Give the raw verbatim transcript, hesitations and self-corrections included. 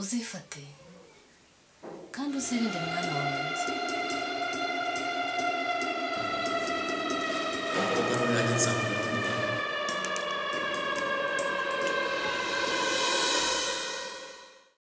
uzifate kandi uzirinde mwana wanjye. Ubwo rero nanjye nzamubona